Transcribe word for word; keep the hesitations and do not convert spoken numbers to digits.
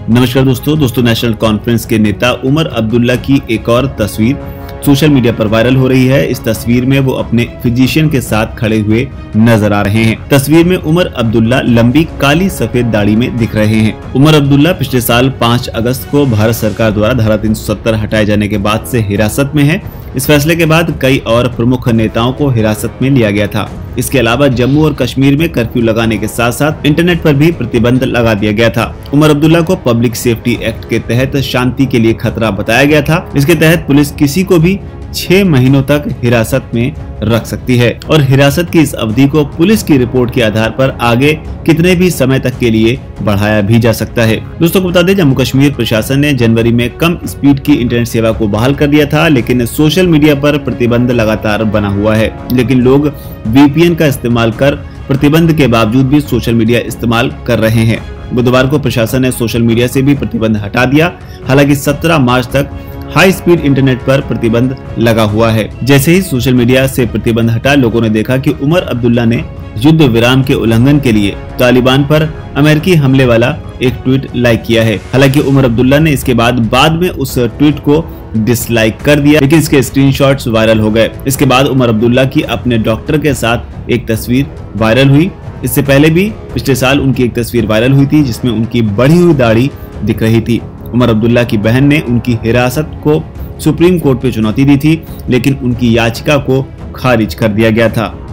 नमस्कार दोस्तों दोस्तों नेशनल कॉन्फ्रेंस के नेता उमर अब्दुल्ला की एक और तस्वीर सोशल मीडिया पर वायरल हो रही है। इस तस्वीर में वो अपने फिजिशियन के साथ खड़े हुए नजर आ रहे हैं। तस्वीर में उमर अब्दुल्ला लंबी काली सफेद दाढ़ी में दिख रहे हैं। उमर अब्दुल्ला पिछले साल पाँच अगस्त को भारत सरकार द्वारा धारा तीन सौ सत्तर हटाए जाने के बाद से हिरासत में है। इस फैसले के बाद कई और प्रमुख नेताओं को हिरासत में लिया गया था। इसके अलावा जम्मू और कश्मीर में कर्फ्यू लगाने के साथ साथ इंटरनेट पर भी प्रतिबंध लगा दिया गया था। उमर अब्दुल्ला को पब्लिक सेफ्टी एक्ट के तहत शांति के लिए खतरा बताया गया था। इसके तहत पुलिस किसी को भी छह महीनों तक हिरासत में रख सकती है और हिरासत की इस अवधि को पुलिस की रिपोर्ट के आधार पर आगे कितने भी समय तक के लिए बढ़ाया भी जा सकता है। दोस्तों को बता दें, जम्मू कश्मीर प्रशासन ने जनवरी में कम स्पीड की इंटरनेट सेवा को बहाल कर दिया था, लेकिन सोशल मीडिया पर प्रतिबंध लगातार बना हुआ है। लेकिन लोग वीपीएन का इस्तेमाल कर प्रतिबंध के बावजूद भी सोशल मीडिया इस्तेमाल कर रहे हैं। बुधवार को प्रशासन ने सोशल मीडिया से भी प्रतिबंध हटा दिया। हालांकि सत्रह मार्च तक हाई स्पीड इंटरनेट पर प्रतिबंध लगा हुआ है। जैसे ही सोशल मीडिया से प्रतिबंध हटा, लोगों ने देखा कि उमर अब्दुल्ला ने युद्ध विराम के उल्लंघन के लिए तालिबान पर अमेरिकी हमले वाला एक ट्वीट लाइक किया है। हालांकि उमर अब्दुल्ला ने इसके बाद बाद में उस ट्वीट को डिसलाइक कर दिया, लेकिन इसके स्क्रीनशॉट्स वायरल हो गए। इसके बाद उमर अब्दुल्ला की अपने डॉक्टर के साथ एक तस्वीर वायरल हुई। इससे पहले भी पिछले साल उनकी एक तस्वीर वायरल हुई थी जिसमें उनकी बढ़ी हुई दाढ़ी दिख रही थी। उमर अब्दुल्ला की बहन ने उनकी हिरासत को सुप्रीम कोर्ट में चुनौती दी थी, लेकिन उनकी याचिका को खारिज कर दिया गया था।